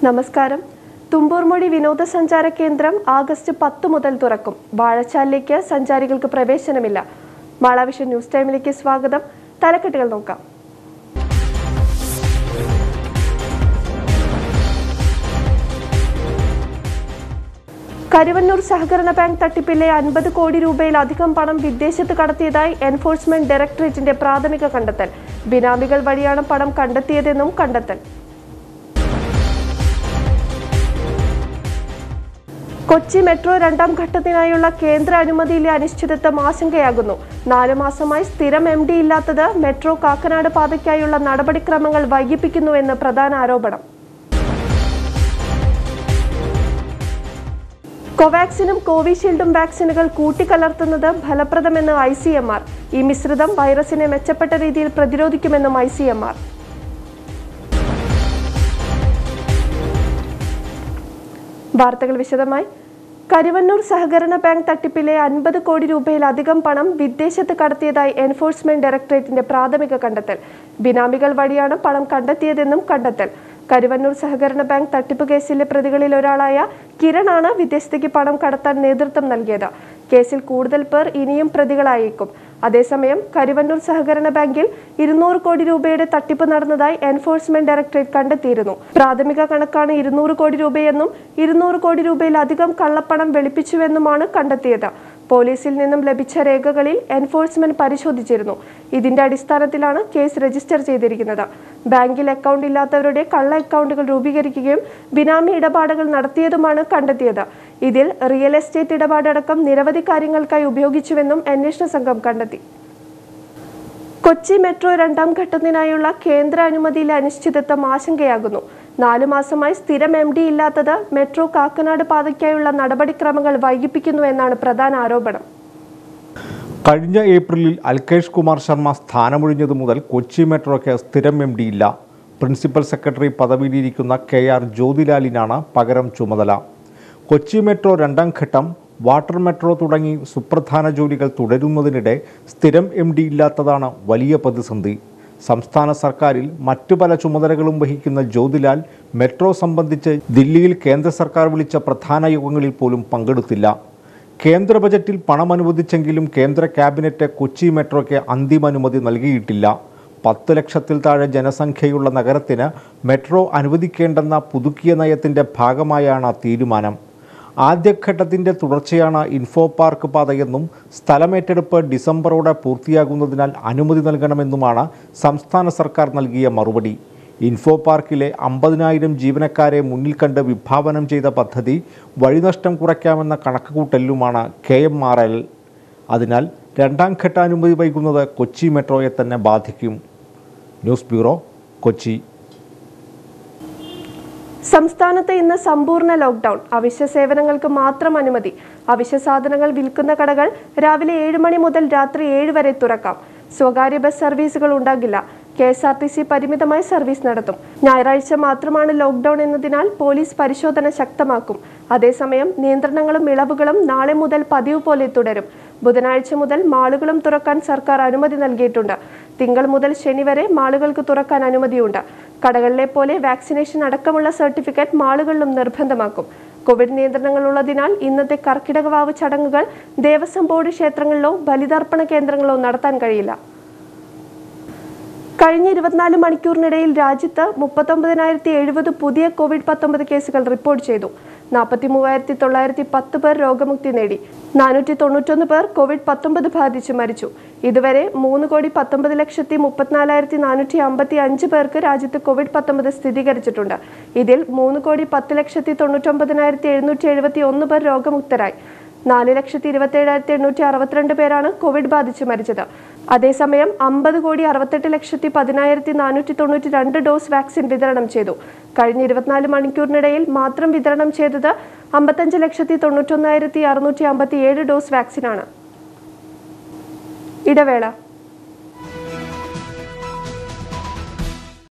നമസ്കാരം. തുമ്പൂർമൊഴി വിനോദസഞ്ചാര കേന്ദ്രം ആഗസ്റ്റ് 10 മുതൽ തുറക്കും. വാഴച്ചാലിലേക്ക് സഞ്ചാരികൾക്ക് പ്രവേശനമില്ല. മാളവിഷൻ ന്യൂസ് ടൈമിലേക്ക് സ്വാഗതം. തലക്കെട്ടുകൾ നോക്കാം. കരുവന്നൂർ സഹകരണ ബാങ്ക് തട്ടിപ്പിലെ 50 കോടി രൂപയിലധികം പണം വിദേശത്ത് കടത്തിയതായി എൻഫോഴ്സ്മെന്റ് ഡയറക്ടറേറ്റിന്റെ പ്രാഥമിക കണ്ടെത്തൽ. ബിനാമികൾ വഴിയാണ് പണം കണ്ടെത്തിയതെന്നും കണ്ടെത്തൽ. കൊച്ചി മെട്രോ രണ്ടാം ഘട്ടത്തിനായുള്ള കേന്ദ്ര അനുമതിയിലെ അനിശ്ചിതത്വം ആശങ്കയാകുന്നു. 4 മാസമായി സ്ഥിരം MD ഇല്ലാത്തത് മെട്രോ കാക്കനാട് പാതയ്ക്കായുള്ള നടപടിക്രമങ്ങൾ വൈകിപ്പിക്കുന്നുവെന്ന് പ്രധാന ആരോപണം. കോവാക്സിനും കോവിഷീൽഡും വാക്സിനുകൾ കൂട്ടിക്കലർത്തുന്നത് ഫലപ്രദമെന്ന് ICMR. ഈ മിശ്രിതം വൈറസിനെ മെച്ചപ്പെട്ട രീതിയിൽ പ്രതിരോധിക്കുമെന്നും ICMR. വാർത്തകൾ വിശദമായി. കരുവന്നൂർ സഹകരണ ബാങ്ക് തട്ടിപ്പിലെ 50 കോടി രൂപയിലധികം പണം വിദേശത്ത് കടത്തിയതായി എൻഫോഴ്സ്മെന്റ് ഡയറക്ടറേറ്റിന്റെ പ്രാഥമിക കണ്ടെത്തൽ. ബിനാമികൾ വഴിയാണ് പണം കണ്ടെത്തിയതെന്നും കണ്ടെത്തൽ. കരുവന്നൂർ സഹകരണ ബാങ്ക് തട്ടിപ്പ് കേസിലെ പ്രതികളിൽ ഒരാളായ കിരണാണ് വിദേശത്തേക്ക് പണം കടത്താൻ നേതൃത്വം നൽകിയത്. കേസിൽ കൂടുതൽ പേർ ഇനിയും പ്രതികളായേക്കും. അതേസമയം കരുവന്നൂർ സഹകരണ ബാങ്കിൽ 200 കോടി രൂപയുടെ തട്ടിപ്പ് നടന്നതായി എൻഫോഴ്സ്മെന്റ് ഡയറക്ടറേറ്റ് കണ്ടെത്തിയിരുന്നു. പ്രാഥമിക കണക്കാണ് 200 കോടി രൂപയെന്നും 200 കോടി രൂപയിലധികം കള്ളപ്പണം വെളുപ്പിച്ചുവെന്നുമാണ് കണ്ടെത്തിയത്. പോലീസിൽ നിന്നും ലഭിച്ച രേഖകളിൽ എൻഫോഴ്സ്മെന്റ് പരിശോധിച്ചിരുന്നു. ഇതിന്റെ അടിസ്ഥാനത്തിലാണ് കേസ് രജിസ്റ്റർ ചെയ്തിരിക്കുന്നത്. ബാങ്കിൽ അക്കൗണ്ട് ഇല്ലാത്തവരുടെ കള്ള അക്കൗണ്ടുകൾ രൂപീകരിക്കുകയും ബിനാമി ഇടപാടുകൾ നടത്തിയതുമാണ് കണ്ടെത്തിയത്. ഇതിൽ റിയൽ എസ്റ്റേറ്റ് ഇടപാടടക്കം നിരവധി കാര്യങ്ങൾക്കായി ഉപയോഗിച്ചുവെന്നും അന്വേഷണ സംഘം കണ്ടെത്തി. കൊച്ചി മെട്രോ രണ്ടാം ഘട്ടത്തിനായുള്ള കേന്ദ്ര അനുമതിയിലെ അനിശ്ചിതത്വം ആശങ്കയാകുന്നു. 4 മാസമായി സ്ഥിരം MD ഇല്ലാത്തത് മെട്രോ കാക്കനാട് പാതയ്ക്കായുള്ള നടപടിക്രമങ്ങൾ വൈകിപ്പിക്കുന്നു എന്നാണ് പ്രധാന ആരോപണം. കഴിഞ്ഞ ഏപ്രിലിൽ അൽകേഷ് കുമാർ ശർമ്മ സ്ഥാനമൊഴിഞ്ഞതു മുതൽ കൊച്ചി മെട്രോയ്ക്ക് സ്ഥിരം MD ഇല്ല. പ്രിൻസിപ്പൽ സെക്രട്ടറി പദവിയിലിരിക്കുന്ന KR ജ്യോതിലാലിനാണ് പകരം ചുമതല. കൊച്ചി മെട്രോ രണ്ടാം ഘട്ടം, വാട്ടർ മെട്രോ തുടങ്ങി സുപ്രധാന ജോലികൾ തുടരുന്നതിനിടെ സ്ഥിരം MD ഇല്ലാത്തതാണ് വലിയ പ്രതിസന്ധി. സംസ്ഥാന സർക്കാരിൽ മറ്റു പല ചുമതലകളും വഹിക്കുന്ന ജ്യോതിലാൽ മെട്രോ സംബന്ധിച്ച് ദില്ലിയിൽ കേന്ദ്ര സർക്കാർ വിളിച്ച പ്രധാന യോഗങ്ങളിൽ പോലും പങ്കെടുത്തില്ല. കേന്ദ്ര ബജറ്റിൽ പണം അനുവദിച്ചെങ്കിലും കേന്ദ്ര ക്യാബിനറ്റ് കൊച്ചി മെട്രോയ്ക്ക് അന്തിമ അനുമതി നൽകിയിട്ടില്ല. 10 ലക്ഷത്തിൽ താഴെ ജനസംഖ്യയുള്ള നഗരത്തിന് മെട്രോ അനുവദിക്കേണ്ടെന്ന പുതുക്കിയ നയത്തിൻ്റെ ഭാഗമായാണ് തീരുമാനം. ആദ്യഘട്ടത്തിൻ്റെ തുടർച്ചയാണ് ഇൻഫോ പാർക്ക് പാതയെന്നും സ്ഥലമേറ്റെടുപ്പ് ഡിസംബറോടെ പൂർത്തിയാകുന്നതിനാൽ അനുമതി നൽകണമെന്നുമാണ് സംസ്ഥാന സർക്കാർ നൽകിയ മറുപടി. ഇൻഫോ പാർക്കിലെ 50,000 ജീവനക്കാരെ മുന്നിൽ കണ്ട് വിഭാവനം ചെയ്ത പദ്ധതി വഴിനഷ്ടം കുറയ്ക്കാമെന്ന കണക്കുകൂട്ടലിലുമാണ് KMRL. അതിനാൽ രണ്ടാം ഘട്ട അനുമതി വൈകുന്നത് കൊച്ചി മെട്രോയെ തന്നെ ബാധിക്കും. News bureau, Kochi. സംസ്ഥാനത്ത് ഇന്ന് സമ്പൂർണ്ണ ലോക്ക്ഡൌൺ. അവശ്യ സേവനങ്ങൾക്ക് മാത്രം അനുമതി. അവശ്യ സാധനങ്ങൾ വിൽക്കുന്ന കടകൾ രാവിലെ 7 മണി മുതൽ രാത്രി 7 വരെ തുറക്കാം. സ്വകാര്യ ബസ് സർവീസുകൾ ഉണ്ടാകില്ല. KSRTC പരിമിതമായി സർവീസ് നടത്തും. ഞായറാഴ്ച മാത്രമാണ് ലോക്ക്ഡൌൺ എന്നതിനാൽ പോലീസ് പരിശോധന ശക്തമാക്കും. അതേസമയം നിയന്ത്രണങ്ങളും ഇളവുകളും നാളെ മുതൽ പതിവ് പോലെ തുടരും. ബുധനാഴ്ച മുതൽ മാളുകളും തുറക്കാൻ സർക്കാർ അനുമതി നൽകിയിട്ടുണ്ട്. തിങ്കൾ മുതൽ ശനി വരെ മാളുകൾക്ക് തുറക്കാൻ അനുമതിയുണ്ട്. കടകളിലെ പോലെ വാക്സിനേഷൻ അടക്കമുള്ള സർട്ടിഫിക്കറ്റ് മാളുകളിലും നിർബന്ധമാക്കും. കോവിഡ് നിയന്ത്രണങ്ങൾ ഉള്ളതിനാൽ ഇന്നത്തെ കർക്കിടകവാവ് ചടങ്ങുകൾ ദേവസ്വം ബോർഡ് ക്ഷേത്രങ്ങളിലോ ബലിതർപ്പണ കേന്ദ്രങ്ങളിലോ നടത്താൻ കഴിയില്ല. കഴിഞ്ഞ 24 മണിക്കൂറിനിടയിൽ രാജ്യത്ത് 39,070 പുതിയ COVID-19 കേസുകൾ റിപ്പോർട്ട് ചെയ്തു. 43,910 പേർ രോഗമുക്തി നേടി. 491 പേർ COVID-19 ബാധിച്ച് മരിച്ചു. ഇതുവരെ 3,19,34,455 പേർക്ക് രാജ്യത്ത് COVID-19 സ്ഥിരീകരിച്ചിട്ടുണ്ട്. ഇതിൽ 3,10,99,771 പേർ രോഗമുക്തരായി. 4,27,862 പേരാണ് കോവിഡ് ബാധിച്ച് മരിച്ചത്. അതേസമയം 50,68,10,492 ഡോസ് വാക്സിൻ വിതരണം ചെയ്തു. കഴിഞ്ഞ 24 മണിക്കൂറിനിടയിൽ മാത്രം വിതരണം ചെയ്തത് 55,91,657 ഡോസ് വാക്സിനാണ്. ഇടവേള.